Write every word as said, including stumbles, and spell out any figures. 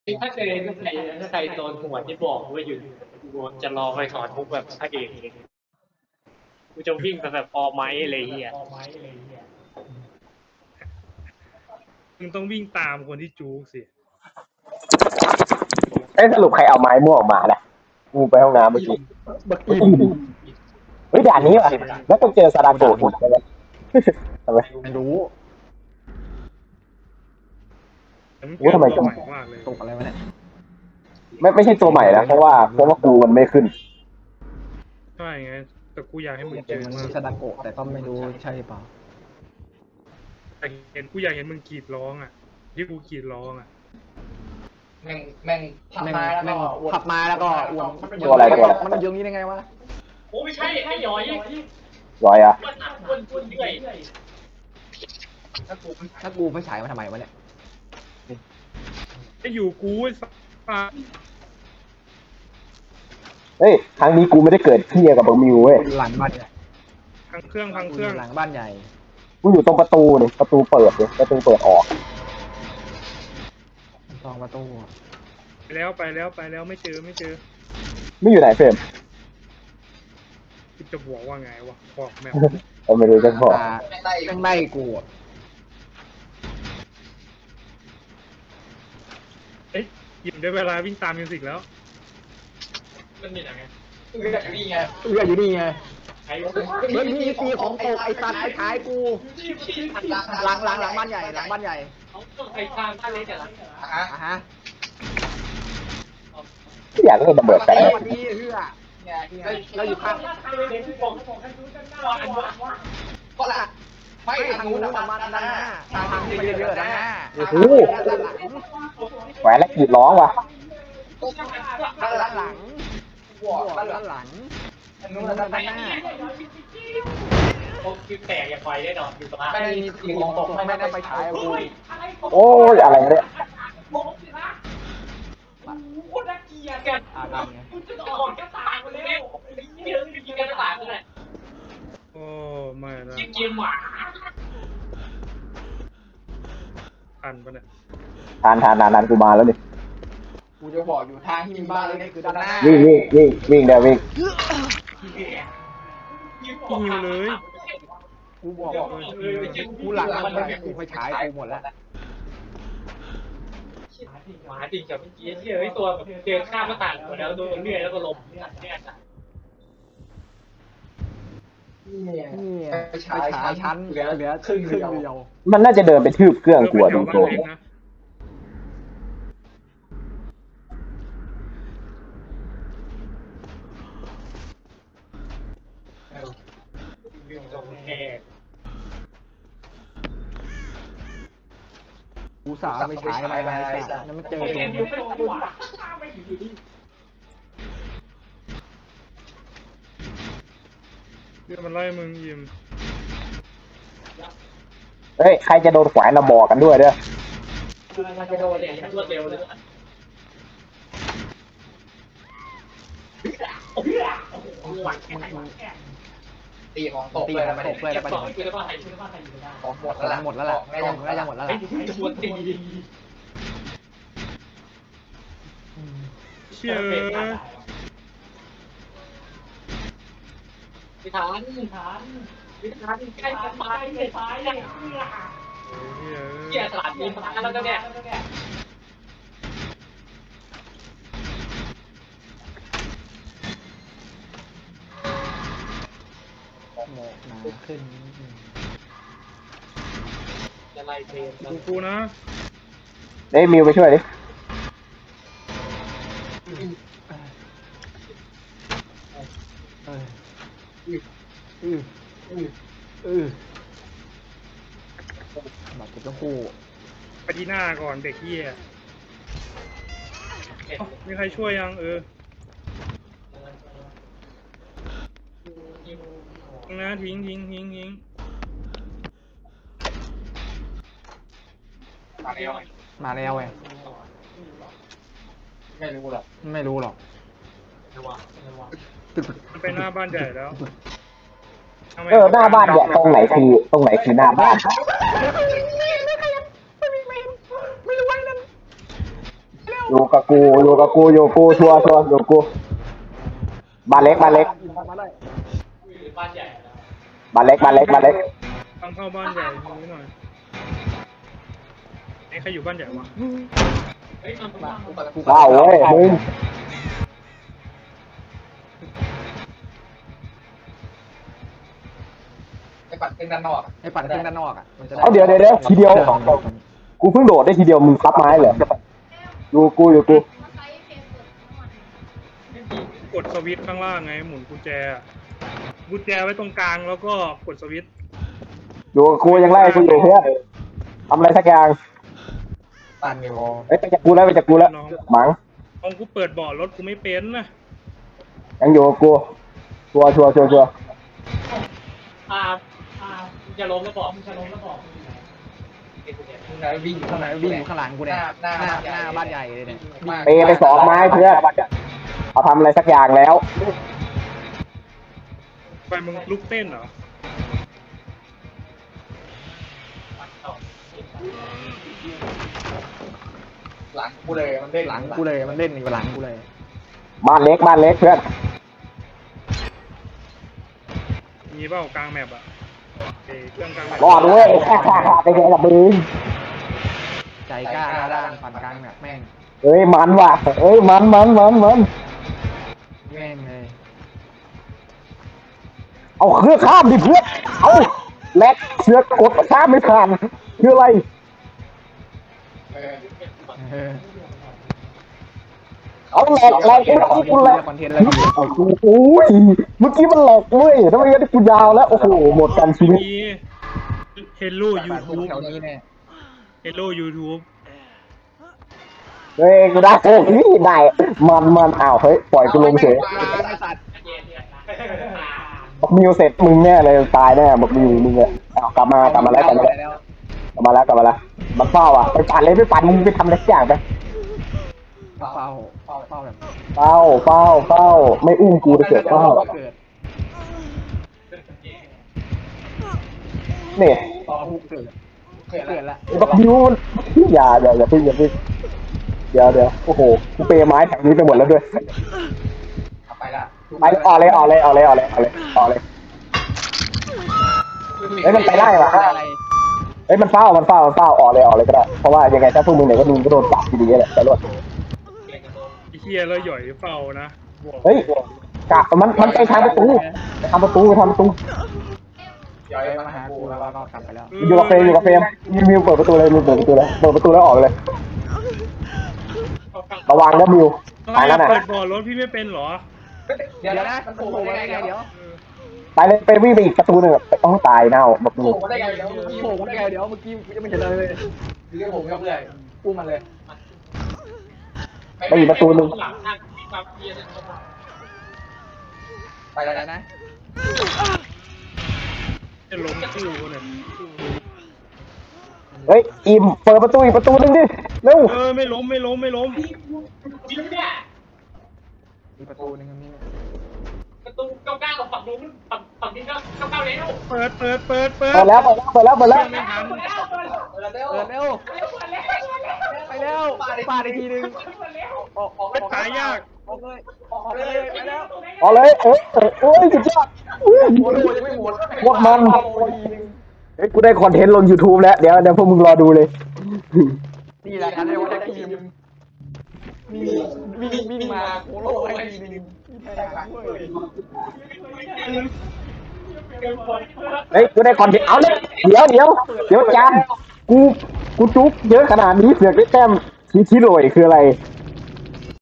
ถ้าเจอถ้าใครถ้าใครโดนหัวที่บอกว่าอยู่กูจะรอไปถอนทุกแบบพระเอกเลยกูจะวิ่งไปแบบออไม้อะไรเงี้ยมึงต้องวิ่งตามคนที่จู๊กสิไอ้สรุปใครเอาไม้ม่วงออกมาล่ะกูไปห้องน้ำเมื่อกี้เฮ้ยด่านนี้ว่ะแล้วต้องเจอซาดาโกะอีกใช่ไหมทำไมไม่รู้โอ้ทำไมจะมากเลยตกอะไรวะเนี่ยไม่ไม่ใช่ตัวใหม่นะเพราะว่าเพราะว่ากูมันไม่ขึ้นใช่ไงแต่กูอยากให้มึงเจอมันมากมีซาดาโกะแต่ก็ไม่รู้ใช่เปล่าแต่เห็นกูอยากเห็นมึงกรีดร้องอ่ะที่กูกรีดร้องอ่ะแม่งแม่งพับแม่งมาแล้วแม่งก็พับมาแล้วก็อ้วนตัวอะไรตัวอะไรมันเยอะนี้ได้ไงวะโอ้ไม่ใช่ไอ้ย้อยที่ร้อยอ่ะมันอัดคนคนเหนื่อยถ้ากูถ้ากูไฟฉายมาทำไมวะเนี่ยจะอยู่กูไอ้สัสเฮ้ยครั้งนี้กูไม่ได้เกิดเที่ยกับบังมิวเว้ยหลังบ้านใหญ่พังเครื่องพังเครื่องหลังบ้านใหญ่กูอยู่ตรงประตูนี่ประตูเปิดเลยประตูเปิดออกสองประตูไปแล้วไปแล้วไปแล้วไม่เจอไม่เจอไม่อยู่ไหนเฟรมกูจะบอกว่าไงวะบอกแมวเอาไม่รู้จะบอกอ่าแม่งไล่กูอะเอ๊ะหยิบได้เวลาวิ่งตามมิวสิกแล้วมันมีอะไรไงเอื้ออยู่นี่ไงเอื้ออยู่นี่ไงไอ้เฮ้ยมีตีของตกไอ้สัตว์ไอ้ขายกูหลังหลังหลังบ้านใหญ่หลังบ้านใหญ่เขาต้องใครสร้างบ้านเล็กกันละฮะอ่ะฮะที่อยากเล่นระเบิดแต่สวัสดีเอื้อเราอยู่ข้างก็ละไม่ไม่ทาทาง งนู้นู้นนนะมาด้านหน้าทางทางที่ไปเยอะๆด้านหน้าโอ้โหแหวนและกรีดร้องว่ะด้านหลังบวกด้าด้าน นหหลัลังงนู้นด้านด้านหน้าหน้าโอ้คือแตกอย่าไฟได้ดอกอยู่ตรงนั้นไม่มีตีของตกไม่ได้ไปฉายกูโอ้ยอะไรเนี่ยโคตรน่าเกลียดกันอ่าทำไงกูจะออกกระต่ายมาแล้วเยอะจริงๆกระต่ายเลยโอ้ไม่นะเกมหมาทันปะเนี่ยทานทานนานนานกูมาแล้วนี่กูจะบอกอยู่ทางที่มีบ้านเล็กๆคือด้านหน้าวิ่งวิ่งวิ่งวิ่งเดี๋ยววิ่งหิวเลยกูบอกกูหลังมันไม่กูไปฉายกูหมดแล้วหมาจริงกับเมื่อกี้ที่เฮ้ยตัวแบบเดินข้ามหน้าต่างมาแล้วโดนเลื่อยแล้วก็ล้มเนี่ยนี่ไปฉายชั้นเหลือเหลือครึ่งเดียวมันน่าจะเดินไปทืบเครื่องกลัวดูโจเออมเป็นแถวบ้านเล็กนะกูสาวไปฉายอะไรไปสัตว์นั่นไม่เจอเดี๋ยวมันไล่มึงยิมเฮ้ยใครจะโดนแขวนระบอกกันด้วยเด้อมันจะโดนเนี่ยรวดเร็วเลยตีของตกตีเลยของไม่ตได้กเลยเก็บแล้วสองไปคือแล้วก็ใครคือแล้วก็ใครอยู่ได้ของหมดหมดแล้วหมดแล้วล่ะน่าจะหมดแล้วไอ้ล่ะที่จะชวนตีเชี่ยพิธานพิธานพิธานใกล้จะตายใกล้ตายเนี่ยเฮียเกี่ยสลัดมีตายแล้วก็เนี่ยหมอกหนาขึ้นจะไล่เพลงกูกูนะเฮ้ยมิวไปช่วยดิเอออืออืออือบัตรเจ็บทั้งคู่ไปที่หน้าก่อนเด็กเฮียมีใครช่วยยังเออนะทิ้งทิ้งทิ้งทิ้งมาแล้วมาแล้วไงไม่รู้หรอกไม่รู้หรอกมันไปหน้าบ้านใหญ่แล้วเออหน้าบ้านเนี่ยตรงไหนคือตรงไหนคือหน้าบ้านไม่รู้ไว้นั่นเร็วอยู่กับกูอยู่กับกูอยู่กูชัวร์ชัวร์อยู่กูบ้านเล็กบ้านเล็กมาเลยบ้านใหญ่แล้วบ้านเล็กบ้านเล็กบ้านเล็กต้องเข้าบ้านใหญ่ตรงนี้หน่อยไอ้ใครอยู่บ้านใหญ่วะเฮ้ยมันมาว้าวเว้ยมึงไอ้ปัดเป็นด้านนอกไอ้ปั่นเครื่องด้านนอกอ่ะมันจะได้เอาเดี๋ยวเดี๋ยวเดี๋ยวทีเดียวกูเพิ่งโดดได้ทีเดียวมึงทับไม้เหรออยู่กูอยู่กูกดสวิตช์ข้างล่างไงหมุนกุญแจกุญแจไว้ตรงกลางแล้วก็กดสวิตช์อยู่กับกูยังไล่กูอยู่เพื่อนทำอะไรสักอย่างตันอยู่เอ้ยไปจากกูแล้วไปจากกูแล้วหมังเอากูเปิดเบาะรถกูไม่เป็นนะยังอยู่กับกูชัวร์ชัวร์ชัวร์ชัวร์อ่าอ่ามึงจะล้มแล้วบอกมึงจะล้มแล้วบอกมึงไหนวิ่งอยู่ข้าข้าง งไหไหนนวิ่วิ่งงอยู่ข้างหลังกูเนี่ยหน้าหน้าบ้านใหญ่เลยเนี่ยเปไปสองไม้เพื่อนเอาทำอะไรสักอย่างแล้วไปมึงลุกเต้นเหรอหลังกูเลยมันเด้งหลังกูเลยมันเล่นอยู่หลังกูเลยบ้านเล็กบ้านเล็กเพื่อนมีเปล่ากลางแมปอ่ะเอ้เครื่องกลางแมปรอดเว้ยไปแค่กับมึงใจกล้าหน้าด้านปั่นกลางแบบแม่งเอ้ยมันว่ะเอ้ยมันมันมันมันแม่งเลยเอาเครื่องข้ามดิเพื่อนเอาแลกเสือกกดข้ามไม่ผ่านคืออะไรเออเออเอาแหลกแหลกเมื่อกี้กูแหลกคอนเทนต์แล้วโอ้ยเมื่อกี้มันแหลกเว้ยทำไมงั้นกูยาวแล้วโอ้โหหมดกันชีวิตมีเฮลโลยูทูบแถวนี้เนี่ยเฮลโลยูทูบเฮ้ยกูได้โอ้ยได้มันมันอ้าวเฮ้ยปล่อยกูลงเฉยไอ้สัตว์บักมิวเสร็จมึงแน่เลยตายแน่บักมิวมึงอะอ้าวกลับมากลับมาแล้วกลับมาแล้วกลับมาแล้วกลับมาแล้วมันเฝ้าอ่ะไปปั่นเลยไปปั่นมึงไปทำอะไรสักอย่างไปเฝ้าเฝ้าเฝ้าแบบเฝ้าเฝ้าเฝ้าไม่อุ้มกูจะเกิดเฝ้าเกิดเนี่ยต่อฮุกเกิดเกิดเกิดแล้วละบักมิวมันอย่าอย่าอย่าพึ่งอย่าพึ่งเดี๋ยวเดี๋ยวโอ้โหกูเปย์ไม้แถวนี้ไปหมดแล้วด้วยไปละไปออกเลยออกเลยออกเลยออกเลยออกเลยออกเลยเฮ้ยมันไปไล่ว่ะอะไรเฮ้ยมันเฝ้ามันเฝ้ามันเฝ้าออกเลยออกเลยก็ได้เพราะว่ายังไงถ้าพวกมึงเนี่ยก็มึงก็โดนปรับทีนี้แหละแต่รวดไอ้เฮียแล้วหย่อยเฝ้านะบอกเฮ้ยกะมันมันไปทางประตูไปทางประตูไปทางประตูย้อยมามาหาหากูกูแล้แล้ว วก็กลับไปแล้วอยู่กับเฟรมอยู่กับเฟรมมิวมิวเปิดประตูเลยมิวเปิดประตูเลยเปิดประตูแล้วออกเลยระวังนะมิวอะไรตายแล้วอะนะเปิดเบาะรถพี่ไม่เป็นเหรอเดี๋ยวเดี๋ยวนะนะมัมัน นโผโผล่ล่มามาได้ได้ไงไงเดี๋เดี๋ยยว วไปเลยไปวิ่งไปอีกประตูหนึ่งต้องตายเน่าแบบโผมิวล่มาได้ไงเดี๋ยวโผล่มาได้ไงเดี๋ยวเมื่อกี้ยังไม่เห็นเลยเรื่องผมก็เพื่อนกู้มันเลยไปอีกประตูหนึ่งหลังทางที่มาเพียร์ไปแล้วแล้วนะนะจะล้มคู่เนี่ยเฮ้ยอิมเปิดประตูอีกประตูหนึ่งดิเร็วเออไม่ล้มไม่ล้มไม่ล้มจริงเนี่ยมีประตูนึงตรงนี้ประตูเก้าเก้าฝั่งนู้นฝั่งฝั่งนี้ก็เก้าเก้าแล้วเปิดเปิดเปิดเปิดเปิดแล้วเปิดแล้วเปิดแล้วเปิดแล้วไม่ทันเร็วเร็วเปิดเร็วไปเร็วปาดอีกทีนึงออกออกเป็นตายยากออกเลยออกเลยไปแล้วเอาเลยเอ้ยเอ้ยโอ้ยสุดยอดอุ้ยโอ้โหยังไม่หมดพวกมันเฮ้ยกูได้คอนเทนต์ลง YouTube แล้วเดี๋ยวเดี๋ยวพวกมึงรอดูเลยนี่แหละครับเรียกว่าทีมวิ่งวิ่งวิ่งมาโคโล่ให้ทีนึงเฮ้ยกูได้คอนเทนต์เอาเลยเดี๋ยวเดี๋ยวเดี๋ยวจานกูกูจุ๊บเยอะขนาดนี้เสือกได้แต้มชี้ชี้โรยคืออะไร